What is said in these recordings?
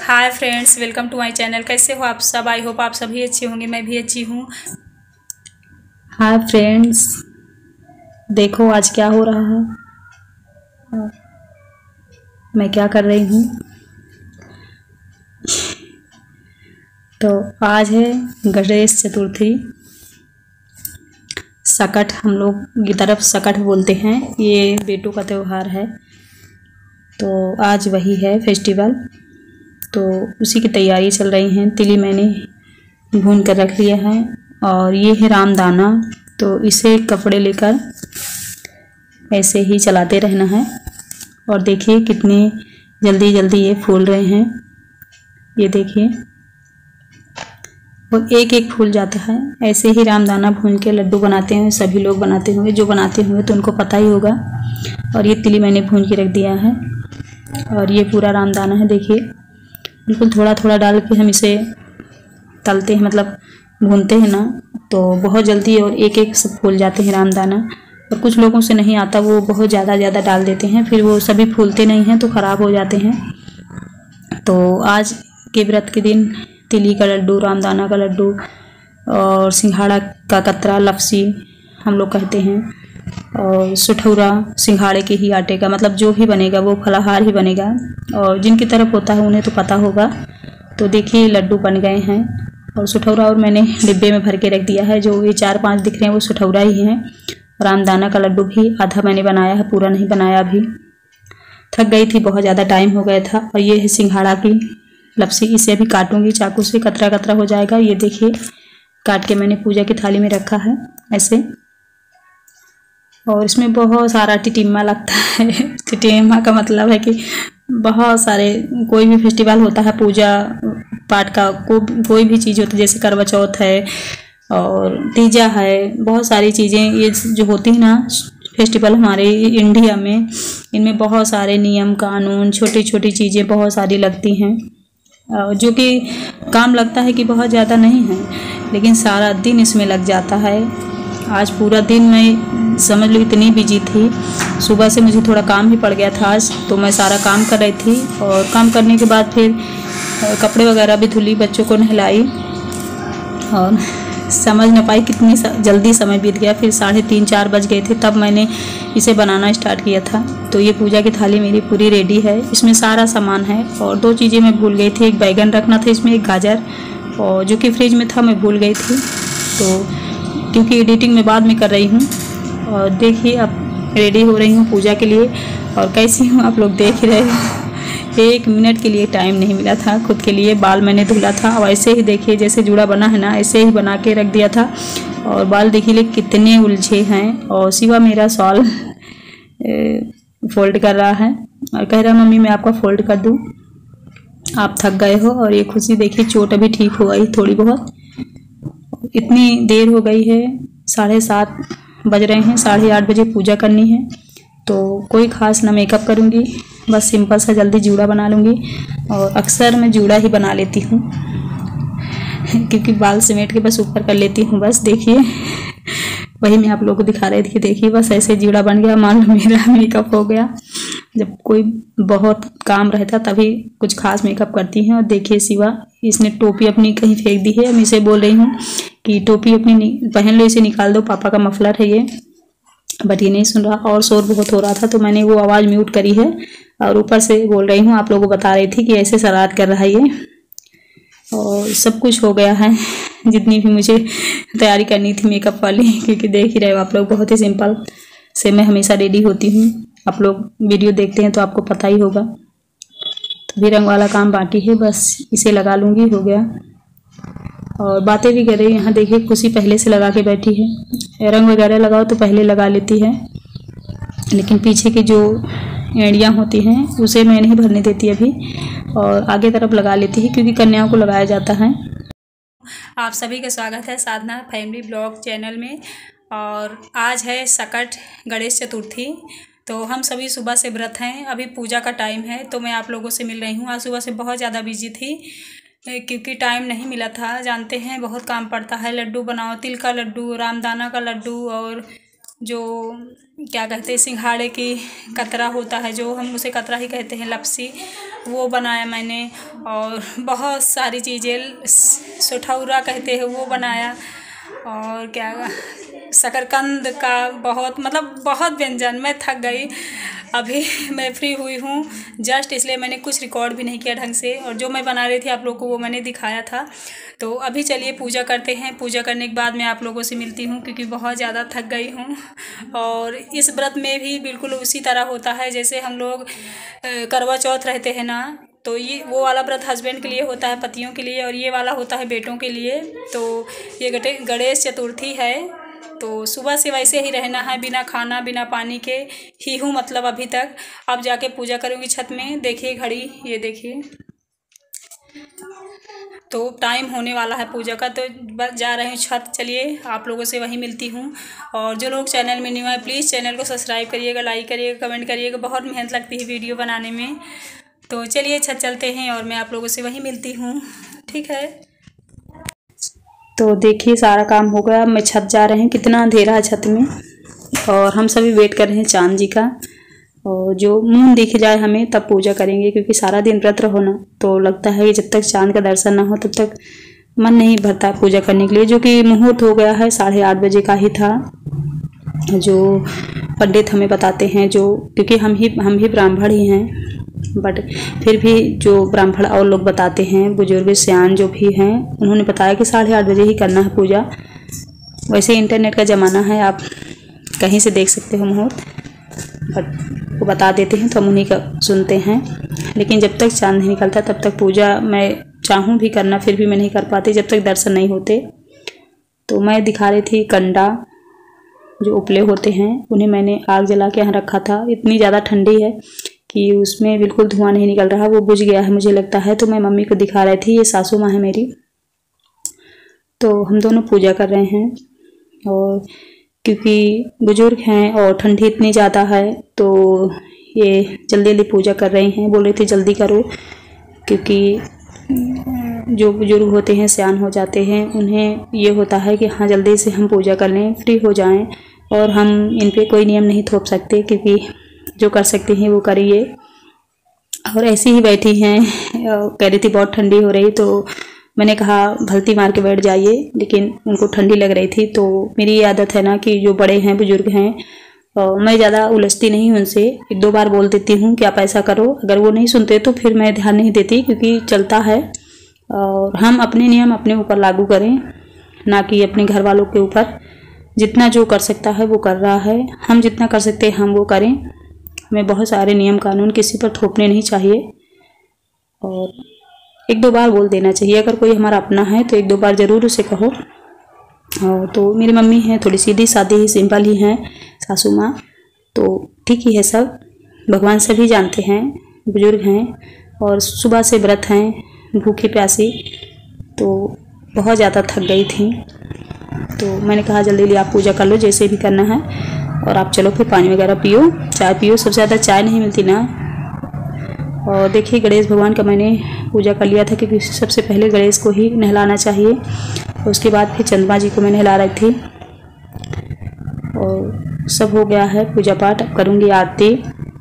Hi friends, welcome to my channel. कैसे हो आप सब? आई होप आप सभी अच्छे होंगे, मैं भी अच्छी हूँ। हाय फ्रेंड्स, देखो आज क्या हो रहा है। मैं क्या कर रही हूँ। तो आज है गणेश चतुर्थी। सकट हम लोग की तरफ सकट बोलते हैं, ये बेटों का त्यौहार है। तो आज वही है फेस्टिवल, तो उसी की तैयारी चल रही हैं। तिली मैंने भून कर रख लिया है और ये है रामदाना। तो इसे कपड़े लेकर ऐसे ही चलाते रहना है। और देखिए कितने जल्दी जल्दी ये फूल रहे हैं, ये देखिए। और एक एक फूल जाता है। ऐसे ही रामदाना भून के लड्डू बनाते हैं, सभी लोग बनाते होंगे। जो बनाते होंगे तो उनको पता ही होगा। और ये तिली मैंने भून के रख दिया है और ये पूरा रामदाना है। देखिए बिल्कुल थोड़ा थोड़ा डाल के हम इसे तलते हैं, मतलब भूनते हैं ना, तो बहुत जल्दी और एक एक सब फूल जाते हैं रामदाना। और कुछ लोगों से नहीं आता, वो बहुत ज़्यादा ज़्यादा डाल देते हैं, फिर वो सभी फूलते नहीं हैं तो ख़राब हो जाते हैं। तो आज के व्रत के दिन तिली का लड्डू, रामदाना का लड्डू और सिंघाड़ा का कतरा, लपसी हम लोग कहते हैं, और सुठौरा सिंघाड़े के ही आटे का, मतलब जो भी बनेगा वो फलाहार ही बनेगा। और जिनकी तरफ होता है उन्हें तो पता होगा। तो देखिए लड्डू बन गए हैं। और सुठौरा और मैंने डिब्बे में भर के रख दिया है। जो ये 4-5 दिख रहे हैं वो सुठौरा ही हैं। रामदाना का लड्डू भी आधा मैंने बनाया है, पूरा नहीं बनाया अभी। थक गई थी, बहुत ज़्यादा टाइम हो गया था। और ये है सिंघाड़ा की लपसी, इसे अभी काटूंगी चाकू से, कतरा कतरा हो जाएगा। ये देखिए काट के मैंने पूजा की थाली में रखा है ऐसे। और इसमें बहुत सारा टिटिम्मा लगता है। टिटिम्मा का मतलब है कि बहुत सारे, कोई भी फेस्टिवल होता है, पूजा पाठ का कोई भी चीज़ होती है, जैसे करवा चौथ है और तीजा है, बहुत सारी चीज़ें ये जो होती हैं ना फेस्टिवल हमारे इंडिया में, इनमें बहुत सारे नियम कानून, छोटी छोटी चीज़ें बहुत सारी लगती हैं। जो कि काम लगता है कि बहुत ज़्यादा नहीं है, लेकिन सारा दिन इसमें लग जाता है। आज पूरा दिन मैं समझ लो इतनी बिजी थी, सुबह से मुझे थोड़ा काम ही पड़ गया था आज, तो मैं सारा काम कर रही थी। और काम करने के बाद फिर कपड़े वगैरह भी धुली, बच्चों को नहलाई और समझ न पाई कितनी जल्दी समय बीत गया। फिर 3:30-4 बज गए थे, तब मैंने इसे बनाना स्टार्ट किया था। तो ये पूजा की थाली मेरी पूरी रेडी है, इसमें सारा सामान है। और 2 चीज़ें मैं भूल गई थी, एक बैगन रखना था इसमें, एक गाजर, और जो कि फ्रिज में था मैं भूल गई थी। तो क्योंकि एडिटिंग मैं बाद में कर रही हूँ। और देखिए अब रेडी हो रही हूँ पूजा के लिए। और कैसी हूँ आप लोग देख रहे हो। 1 मिनट के लिए टाइम नहीं मिला था खुद के लिए। बाल मैंने धुला था और ऐसे ही देखिए जैसे जूड़ा बना है ना, ऐसे ही बना के रख दिया था। और बाल देखिए कितने उलझे हैं। और शिवा मेरा शॉल फोल्ड कर रहा है और कह रहा मम्मी मैं आपका फोल्ड कर दूँ, आप थक गए हो। और ये खुशी देखिए, चोट अभी ठीक हो गई थोड़ी बहुत। इतनी देर हो गई है, 7:30 बज रहे हैं, 8:30 बजे पूजा करनी है। तो कोई ख़ास ना मेकअप करूँगी, बस सिंपल सा जल्दी जूड़ा बना लूँगी। और अक्सर मैं जूड़ा ही बना लेती हूँ क्योंकि बाल समेट के बस ऊपर कर लेती हूँ। बस देखिए वही मैं आप लोगों को दिखा रही थी कि देखिए बस ऐसे जूड़ा बन गया, मान लो मेरा मेकअप हो गया। जब कोई बहुत काम रहता तभी कुछ खास मेकअप करती हैं। और देखिए शिवा, इसने टोपी अपनी कहीं फेंक दी है। मैं इसे बोल रही हूँ कि टोपी अपनी पहन लो, इसे निकाल दो, पापा का मफलर है ये। बट ये नहीं सुन रहा और शोर बहुत हो रहा था, तो मैंने वो आवाज़ म्यूट करी है। और ऊपर से बोल रही हूँ, आप लोगों को बता रही थी कि ऐसे शरारत कर रहा है ये। और सब कुछ हो गया है, जितनी भी मुझे तैयारी करनी थी मेकअप वाली, क्योंकि देख ही रहे हो आप लोग, बहुत ही सिंपल से मैं हमेशा रेडी होती हूँ। आप लोग वीडियो देखते हैं तो आपको पता ही होगा। तो भी रंग वाला काम बाकी है, बस इसे लगा लूँगी, हो गया। और बातें भी कर रही, यहाँ देखिए खुशी पहले से लगा के बैठी है। रंग वगैरह लगाओ तो पहले लगा लेती है, लेकिन पीछे की जो एड़ियाँ होती हैं उसे मैं नहीं भरने देती अभी, और आगे तरफ लगा लेती है क्योंकि कन्याओं को लगाया जाता है। आप सभी का स्वागत है साधना फैमिली ब्लॉग चैनल में। और आज है सकट गणेश चतुर्थी, तो हम सभी सुबह से व्रत हैं। अभी पूजा का टाइम है तो मैं आप लोगों से मिल रही हूँ। आज सुबह से बहुत ज़्यादा बिजी थी क्योंकि टाइम नहीं मिला था। जानते हैं बहुत काम पड़ता है, लड्डू बनाओ, तिल का लड्डू, रामदाना का लड्डू और जो क्या कहते हैं सिंघाड़े की कतरा होता है, जो हम उसे कतरा ही कहते हैं, लपसी, वो बनाया मैंने। और बहुत सारी चीज़ें, सुठौरा कहते हैं, वो बनाया। और क्या शकरकंद का बहुत व्यंजन। मैं थक गई, अभी मैं फ्री हुई हूँ जस्ट, इसलिए मैंने कुछ रिकॉर्ड भी नहीं किया ढंग से। और जो मैं बना रही थी आप लोग को वो मैंने दिखाया था। तो अभी चलिए पूजा करते हैं। पूजा करने के बाद मैं आप लोगों से मिलती हूँ, क्योंकि बहुत ज़्यादा थक गई हूँ। और इस व्रत में भी बिल्कुल उसी तरह होता है जैसे हम लोग करवा चौथ रहते हैं ना, तो ये वो वाला व्रत हस्बैंड के लिए होता है, पतियों के लिए, और ये वाला होता है बेटों के लिए। तो ये गणेश चतुर्थी है, तो सुबह से वैसे ही रहना है, बिना खाना बिना पानी के ही हूँ मतलब अभी तक। अब जाके पूजा करूँगी छत में। देखिए घड़ी, ये देखिए, तो टाइम होने वाला है पूजा का, तो बस जा रहे हैं छत। चलिए आप लोगों से वहीं मिलती हूँ। और जो लोग चैनल में न्यू है प्लीज़ चैनल को सब्सक्राइब करिएगा, लाइक करिएगा, कमेंट करिएगा। बहुत मेहनत लगती है वीडियो बनाने में। तो चलिए छत चलते हैं और मैं आप लोगों से वहीं मिलती हूँ, ठीक है। तो देखिए सारा काम हो गया, मैं छत जा रहे हैं। कितना अंधेरा है छत में, और हम सभी वेट कर रहे हैं चांद जी का। और जो मून दिख जाए हमें तब पूजा करेंगे, क्योंकि सारा दिन व्रत रहो ना, तो लगता है कि जब तक चांद का दर्शन ना हो तब तक मन नहीं भरता पूजा करने के लिए। जो कि मुहूर्त हो गया है 8:30 बजे का ही था, जो पंडित हमें बताते हैं। जो क्योंकि हम भी ब्राह्मण ही हैं, बट फिर भी जो ब्राह्मण और लोग बताते हैं, बुजुर्ग सियान जो भी हैं, उन्होंने बताया कि 8:30 बजे ही करना है पूजा। वैसे इंटरनेट का ज़माना है, आप कहीं से देख सकते हो मुहूर्त, बट वो बता देते हैं तो हम उन्हीं का सुनते हैं। लेकिन जब तक चांद नहीं निकलता तब तक पूजा मैं चाहूँ भी करना, फिर भी मैं नहीं कर पाती जब तक दर्शन नहीं होते। तो मैं दिखा रही थी कंडा, जो उपले होते हैं, उन्हें मैंने आग जला के यहाँ रखा था। इतनी ज़्यादा ठंडी है कि उसमें बिल्कुल धुआं नहीं निकल रहा, वो बुझ गया है मुझे लगता है। तो मैं मम्मी को दिखा रही थी, ये सासू माँ है मेरी। तो हम दोनों पूजा कर रहे हैं, और क्योंकि बुजुर्ग हैं और ठंडी इतनी ज़्यादा है, तो ये जल्दी जल्दी पूजा कर रही हैं। बोल रही थी जल्दी करो, क्योंकि जो बुजुर्ग होते हैं, सियान हो जाते हैं, उन्हें ये होता है कि हाँ जल्दी से हम पूजा कर लें, फ्री हो जाएं। और हम इन पे कोई नियम नहीं थोप सकते, क्योंकि जो कर सकते हैं वो करिए। और ऐसी ही बैठी हैं, कह रही थी बहुत ठंडी हो रही, तो मैंने कहा भलती मार के बैठ जाइए, लेकिन उनको ठंडी लग रही थी। तो मेरी ये आदत है ना कि जो बड़े हैं, बुजुर्ग हैं, मैं ज़्यादा उलझती नहीं हूँ उनसे। 1-2 बार बोल देती हूँ कि आप ऐसा करो, अगर वो नहीं सुनते तो फिर मैं ध्यान नहीं देती, क्योंकि चलता है। और हम अपने नियम अपने ऊपर लागू करें, ना कि अपने घर वालों के ऊपर। जितना जो कर सकता है वो कर रहा है, हम जितना कर सकते हैं हम वो करें। हमें बहुत सारे नियम कानून किसी पर थोपने नहीं चाहिए, और 1-2 बार बोल देना चाहिए। अगर कोई हमारा अपना है तो 1-2 बार ज़रूर उसे कहो। तो मेरी मम्मी हैं, थोड़ी सीधी सादी ही, सिंपल ही हैं, सासू माँ। तो ठीक ही है सब, भगवान सभी जानते हैं, बुजुर्ग हैं और सुबह से व्रत हैं, भूखी प्यासी। तो बहुत ज़्यादा थक गई थी, तो मैंने कहा जल्दी जल्दी आप पूजा कर लो जैसे भी करना है, और आप चलो फिर पानी वगैरह पियो, चाय पियो। सबसे ज़्यादा चाय नहीं मिलती ना। और देखिए गणेश भगवान का मैंने पूजा कर लिया था, क्योंकि सबसे पहले गणेश को ही नहलाना चाहिए, और उसके बाद फिर चंद्रमा जी को मैं नहला रही थी। और सब हो गया है पूजा पाठ। अब करूँगी आरती,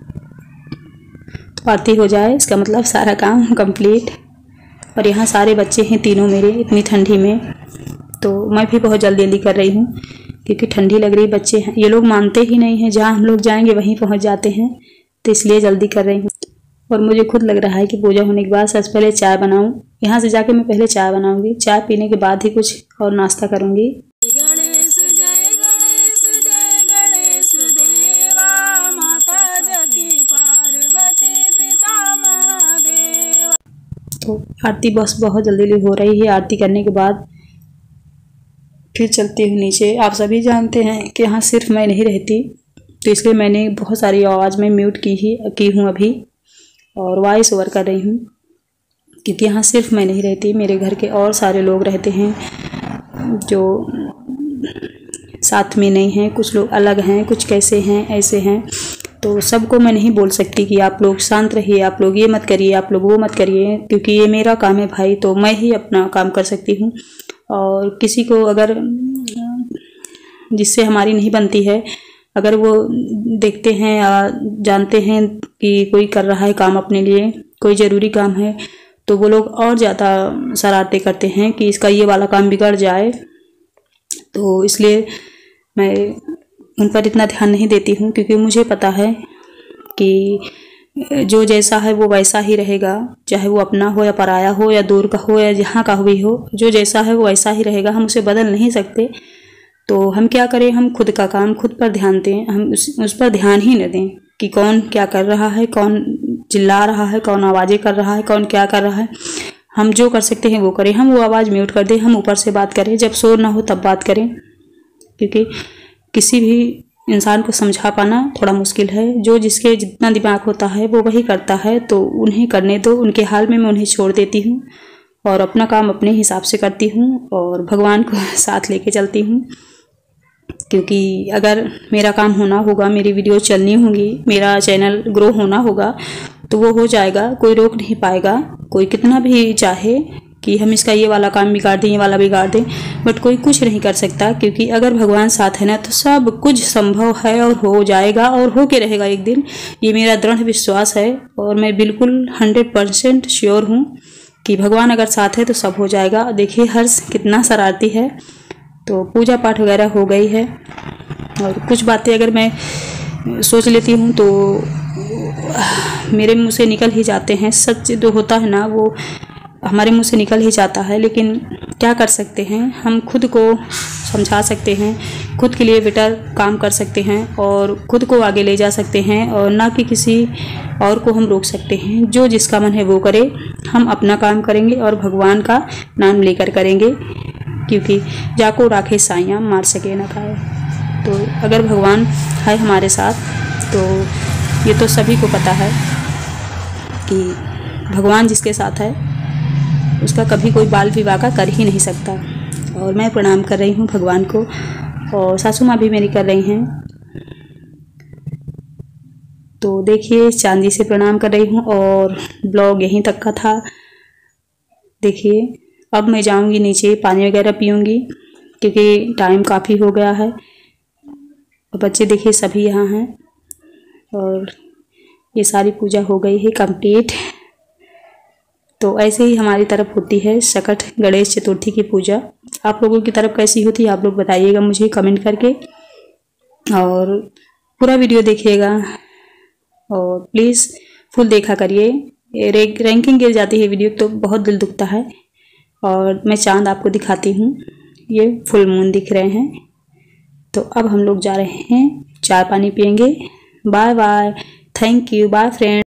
तो आरती हो जाए इसका मतलब सारा काम कंप्लीट। और यहाँ सारे बच्चे हैं तीनों मेरे, इतनी ठंडी में, तो मैं भी बहुत जल्दी जल्दी कर रही हूँ, क्योंकि ठंडी लग रही। बच्चे हैं, ये लोग मानते ही नहीं हैं, जहाँ हम लोग जाएंगे वहीं पहुँच जाते हैं, तो इसलिए जल्दी कर रही हूँ। और मुझे खुद लग रहा है कि पूजा होने के बाद सबसे पहले चाय बनाऊं। यहाँ से जाके मैं पहले चाय बनाऊंगी, चाय पीने के बाद ही कुछ और नाश्ता करूंगी। गणेश जय गणेश जय गणेश देवा, माता जगी पार्वती पिता महादेवा। तो आरती बस बहुत जल्दी जल्दी हो रही है। आरती करने के बाद फिर चलती हूँ नीचे। आप सभी जानते हैं कि यहाँ सिर्फ मैं नहीं रहती, तो इसलिए मैंने बहुत सारी आवाज़ में म्यूट की हूँ अभी, और वॉइस ओवर कर रही हूँ, क्योंकि यहाँ सिर्फ मैं नहीं रहती, मेरे घर के और सारे लोग रहते हैं जो साथ में नहीं हैं। कुछ लोग अलग हैं, कुछ कैसे हैं, ऐसे हैं। तो सबको मैं नहीं बोल सकती कि आप लोग शांत रहिए, आप लोग ये मत करिए, आप लोग वो मत करिए, क्योंकि ये मेरा काम है भाई, तो मैं ही अपना काम कर सकती हूँ। और किसी को अगर जिससे हमारी नहीं बनती है अगर वो देखते हैं या जानते हैं कि कोई कर रहा है काम अपने लिए, कोई ज़रूरी काम है, तो वो लोग और ज़्यादा शरारतें करते हैं कि इसका ये वाला काम बिगड़ जाए। तो इसलिए मैं उन पर इतना ध्यान नहीं देती हूँ, क्योंकि मुझे पता है कि जो जैसा है वो वैसा ही रहेगा, चाहे वो अपना हो या पराया हो या दूर का हो या जहाँ का भी हो, जो जैसा है वो वैसा ही रहेगा, हम उसे बदल नहीं सकते। तो हम क्या करें, हम खुद का काम खुद पर ध्यान दें, हम उस पर ध्यान ही न दें कि कौन क्या कर रहा है, कौन चिल्ला रहा है, कौन आवाज़ें कर रहा है, कौन क्या कर रहा है। हम जो कर सकते हैं वो करें, हम वो आवाज़ म्यूट कर दें, हम ऊपर से बात करें, जब शोर ना हो तब बात करें, क्योंकि किसी भी इंसान को समझा पाना थोड़ा मुश्किल है। जो जिसके जितना दिमाग होता है वो वही करता है, तो उन्हें करने दो, उनके हाल में मैं उन्हें छोड़ देती हूँ और अपना काम अपने हिसाब से करती हूँ और भगवान को साथ लेके चलती हूँ। क्योंकि अगर मेरा काम होना होगा, मेरी वीडियो चलनी होगी, मेरा चैनल ग्रो होना होगा, तो वो हो जाएगा, कोई रोक नहीं पाएगा। कोई कितना भी चाहे कि हम इसका ये वाला काम बिगाड़ दें, ये वाला बिगाड़ दें, बट कोई कुछ नहीं कर सकता, क्योंकि अगर भगवान साथ है ना तो सब कुछ संभव है और हो जाएगा और हो के रहेगा एक दिन। ये मेरा दृढ़ विश्वास है और मैं बिल्कुल 100% श्योर हूँ कि भगवान अगर साथ है तो सब हो जाएगा। देखिए हर्ष कितना शरारती है। तो पूजा पाठ वगैरह हो गई है और कुछ बातें अगर मैं सोच लेती हूँ तो मेरे मुँह से निकल ही जाते हैं। सच जो होता है ना वो हमारे मुंह से निकल ही जाता है, लेकिन क्या कर सकते हैं, हम खुद को समझा सकते हैं, खुद के लिए बेटर काम कर सकते हैं और खुद को आगे ले जा सकते हैं, और ना कि किसी और को हम रोक सकते हैं। जो जिसका मन है वो करे, हम अपना काम करेंगे और भगवान का नाम लेकर करेंगे, क्योंकि जाको राखे साइयाँ मार सके ना खाए। तो अगर भगवान है हमारे साथ तो ये तो सभी को पता है कि भगवान जिसके साथ है उसका कभी कोई बाल विवाह का कर ही नहीं सकता। और मैं प्रणाम कर रही हूँ भगवान को और सासू माँ भी मेरी कर रही हैं। तो देखिए चांदी से प्रणाम कर रही हूँ और ब्लॉग यहीं तक का था। देखिए अब मैं जाऊँगी नीचे, पानी वगैरह पीऊँगी क्योंकि टाइम काफ़ी हो गया है। और बच्चे देखिए सभी यहाँ हैं और ये सारी पूजा हो गई है कंप्लीट। तो ऐसे ही हमारी तरफ होती है सकट गणेश चतुर्थी की पूजा। आप लोगों की तरफ कैसी होती है आप लोग बताइएगा मुझे कमेंट करके, और पूरा वीडियो देखिएगा और प्लीज़ फुल देखा करिए। रैंकिंग गिर जाती है वीडियो तो बहुत दिल दुखता है। और मैं चांद आपको दिखाती हूँ, ये फुल मून दिख रहे हैं। तो अब हम लोग जा रहे हैं, चाय पानी पियेंगे। Bye bye, thank you, bye friend.